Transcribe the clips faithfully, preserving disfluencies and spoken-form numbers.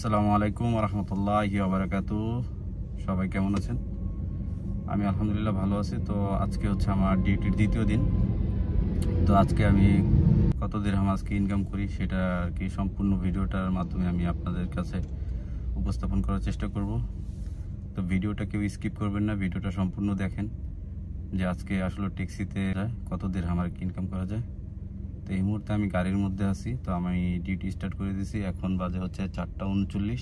আসসালামু আলাইকুম ওয়া রাহমাতুল্লাহি ওয়া বারাকাতুহু। সবাই কেমন আছেন? আমি আলহামদুলিল্লাহ ভালো আছি। তো আজকে হচ্ছে আমার ডিউটির দ্বিতীয় দিন। তো আজকে আমি কত দিরহাম আজকে ইনকাম করি সেটা আর কি সম্পূর্ণ ভিডিওটার মাধ্যমে আমি আপনাদের কাছে উপস্থাপন করার চেষ্টা করব। তো ভিডিওটা কেউ স্কিপ করবেন না, ভিডিওটা সম্পূর্ণ দেখেন যে আজকে আসলে ট্যাক্সিতে কত দিরহাম আর কি ইনকাম করা যায়। তো এই মুহূর্তে আমি গাড়ির মধ্যে আছি। তো আমি ডিউটি স্টার্ট করে দিয়েছি, এখন বাজে হচ্ছে চারটা উনচল্লিশ।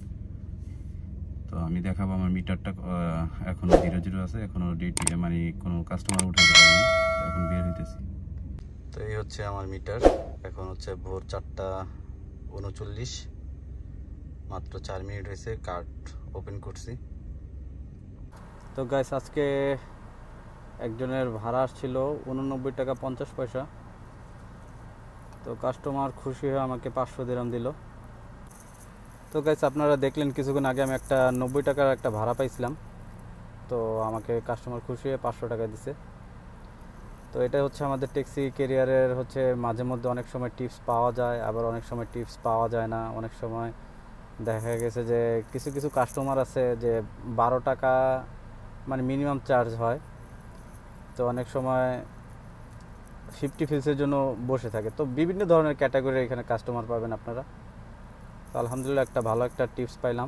তো আমি দেখাবো আমার মিটারটা এখনো জিরো জিরো আছে, এখনো ডিউটি মানে কোনো কাস্টমার উঠাতে পারিনি, এখন বের হইতেছি। তো এই হচ্ছে আমার মিটার, এখন হচ্ছে ভোর চারটা উনচল্লিশ, মাত্র চার মিনিট হয়েছে কার্ড ওপেন করছি। তো গাইস, আজকে একজনের ভাড়া আসছিল উননব্বই টাকা পঞ্চাশ পয়সা। তো কাস্টমার খুশি হয়ে আমাকে পাঁচশো দিরহাম দিল। তো গাইস, আপনারা দেখলেন কিছুক্ষণ আগে আমি একটা নব্বই টাকার একটা ভাড়া পাইছিলাম। তো আমাকে কাস্টমার খুশি হয়ে পাঁচশো টাকা দিছে। তো এটা হচ্ছে আমাদের ট্যাক্সি ক্যারিয়ারের হচ্ছে মাঝে মধ্যে অনেক সময় টিপস পাওয়া যায়, আবার অনেক সময় টিপস পাওয়া যায় না। অনেক সময় দেখা গেছে যে কিছু কিছু কাস্টমার আছে যে বারো টাকা মানে মিনিমাম চার্জ হয়। তো অনেক সময় ফিফটি ফিলসের জন্য বসে থাকে। তো বিভিন্ন ধরনের ক্যাটাগরি এখানে কাস্টমার পাবেন আপনারা। তো আলহামদুলিল্লাহ একটা ভালো একটা টিপস পাইলাম।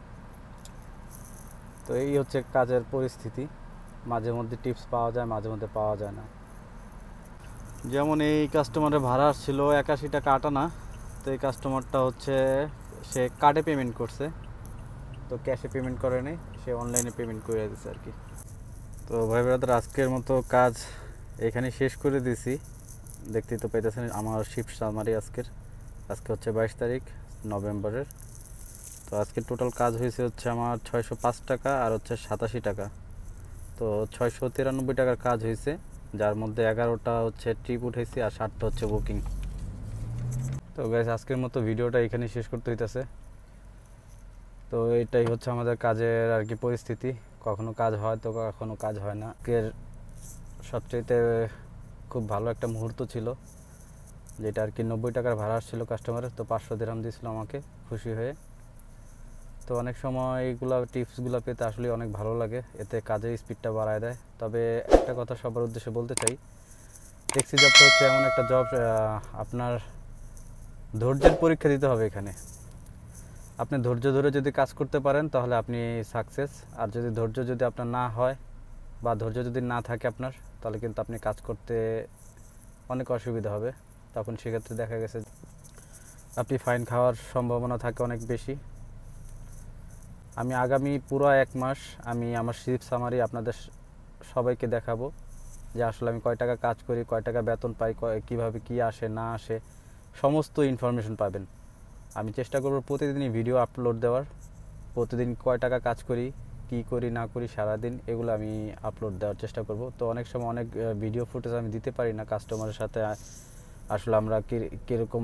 তো এই হচ্ছে কাজের পরিস্থিতি, মাঝে মধ্যে টিপস পাওয়া যায়, মাঝে মধ্যে পাওয়া যায় না। যেমন এই কাস্টমারের ভাড়া আসছিল একাশি টাকা আটানা। তো এই কাস্টমারটা হচ্ছে সে কার্ডে পেমেন্ট করছে, তো ক্যাশে পেমেন্ট করে নেই, সে অনলাইনে পেমেন্ট করে দিচ্ছে আর কি। তো ভাই ব্রাদার, আজকের মতো কাজ এখানে শেষ করে দিয়েছি। দেখতেই তো পেতেছেন আমার শিফট সামারি আজকের। আজকে হচ্ছে বাইশ তারিখ নভেম্বরের। তো আজকে টোটাল কাজ হয়েছে হচ্ছে আমার ছয়শো পাঁচ টাকা আর হচ্ছে সাতাশি টাকা। তো ছয়শো তিরানব্বই টাকার কাজ হয়েছে, যার মধ্যে এগারোটা হচ্ছে ট্রিপ উঠেছি আর ষাটটা হচ্ছে বুকিং। তো গাইস, আজকের মতো ভিডিওটা এখানে শেষ করতে হইতেছে। তো এটাই হচ্ছে আমাদের কাজের আর কি পরিস্থিতি, কখনো কাজ হয় তো কখনো কাজ হয় না। আজকের সবচেয়ে খুব ভালো একটা মুহূর্ত ছিল, যেটা আর কি নব্বই টাকার ভাড়া আসছিল কাস্টমারের। তো পাঁচশো দিরহাম দিয়েছিল আমাকে খুশি হয়ে। তো অনেক সময় এইগুলো টিপসগুলো পেতে আসলে অনেক ভালো লাগে, এতে কাজের স্পিডটা বাড়ায় দেয়। তবে একটা কথা সবার উদ্দেশ্যে বলতে চাই, ট্যাক্সি জবটা হচ্ছে এমন একটা জব, আপনার ধৈর্যের পরীক্ষা দিতে হবে এখানে। আপনি ধৈর্য ধরে যদি কাজ করতে পারেন তাহলে আপনি সাকসেস। আর যদি ধৈর্য যদি আপনার না হয় বা ধৈর্য যদি না থাকে আপনার, তাহলে কিন্তু আপনি কাজ করতে অনেক অসুবিধা হবে। তখন সেক্ষেত্রে দেখা গেছে আপনি ফাইন খাওয়ার সম্ভাবনা থাকে অনেক বেশি। আমি আগামী পুরো এক মাস আমি আমার শিফট সামারি আপনাদের সবাইকে দেখাবো যে আসলে আমি কয় টাকা কাজ করি, কয় টাকা বেতন পাই, কীভাবে কী আসে না আসে, সমস্ত ইনফরমেশন পাবেন। আমি চেষ্টা করব প্রতিদিনই ভিডিও আপলোড দেওয়ার, প্রতিদিন কয় টাকা কাজ করি, কি করি না করি সারাদিন, এগুলো আমি আপলোড দেওয়ার চেষ্টা করব। তো অনেক সময় অনেক ভিডিও ফুটেজ আমি দিতে পারি না কাস্টমারের সাথে, আসলে আমরা কীরকম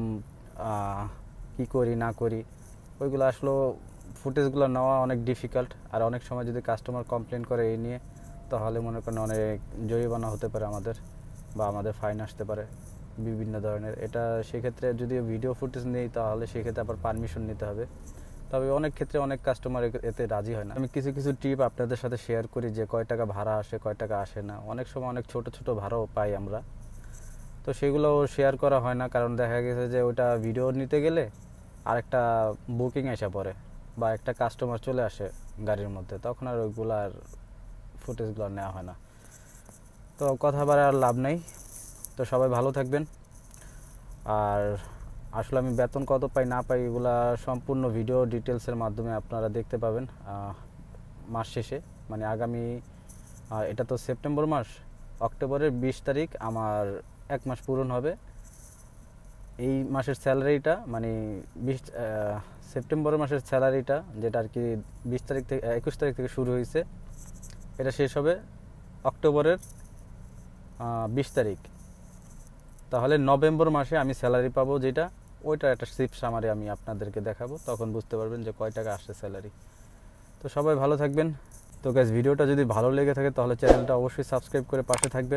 কী করি না করি, ওইগুলো আসলে ফুটেজগুলো নেওয়া অনেক ডিফিকাল্ট। আর অনেক সময় যদি কাস্টমার কমপ্লেন করে এই নিয়ে, তাহলে মনে করেন অনেক জরিমানা হতে পারে আমাদের, বা আমাদের ফাইন আসতে পারে বিভিন্ন ধরনের। এটা সেক্ষেত্রে যদি ভিডিও ফুটেজ নেই তাহলে সেক্ষেত্রে আবার পারমিশন নিতে হবে। তবে অনেক ক্ষেত্রে অনেক কাস্টমার এতে রাজি হয় না। আমি কিছু কিছু টিপ আপনাদের সাথে শেয়ার করি যে কয় টাকা ভাড়া আসে, কয় টাকা আসে না। অনেক সময় অনেক ছোট ছোট ভাড়াও পাই আমরা, তো সেগুলো শেয়ার করা হয় না, কারণ দেখা গেছে যে ওইটা ভিডিও নিতে গেলে আরেকটা বুকিং এসে পড়ে বা একটা কাস্টমার চলে আসে গাড়ির মধ্যে, তখন আর ওইগুলো আর ফুটেজগুলো নেওয়া হয় না। তো কথা বাড়ার আর লাভ নেই। তো সবাই ভালো থাকবেন। আর আসলে আমি বেতন কত পাই না পাই এগুলা সম্পূর্ণ ভিডিও ডিটেলসের মাধ্যমে আপনারা দেখতে পাবেন মাস শেষে, মানে আগামী এটা তো সেপ্টেম্বর মাস, অক্টোবরের বিশ তারিখ আমার এক মাস পূরণ হবে। এই মাসের স্যালারিটা মানে বিশ সেপ্টেম্বর মাসের স্যালারিটা, যেটা আর কি বিশ তারিখ থেকে একুশ তারিখ থেকে শুরু হয়েছে, এটা শেষ হবে অক্টোবরের বিশ তারিখ। তাহলে নভেম্বর মাসে আমি স্যালারি পাবো, যেটা ওইটা একটা শিফট সামারি আমি আপনাদেরকে দেখাবো, তখন বুঝতে পারবেন যে কয় টাকা আসছে স্যালারি। তো সবাই ভালো থাকবেন। তো গাইস, ভিডিওটা যদি ভালো লেগে থাকে তাহলে চ্যানেলটা অবশ্যই সাবস্ক্রাইব করে পাশে থাকবেন,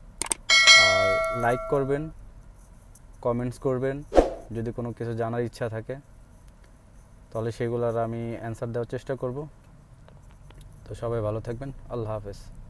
আর লাইক করবেন, কমেন্টস করবেন যদি কোনো কিছু জানার ইচ্ছা থাকে। তাহলে সেগুলোর আমি অ্যান্সার দেওয়ার চেষ্টা করব। তো সবাই ভালো থাকবেন, আল্লাহ হাফেজ।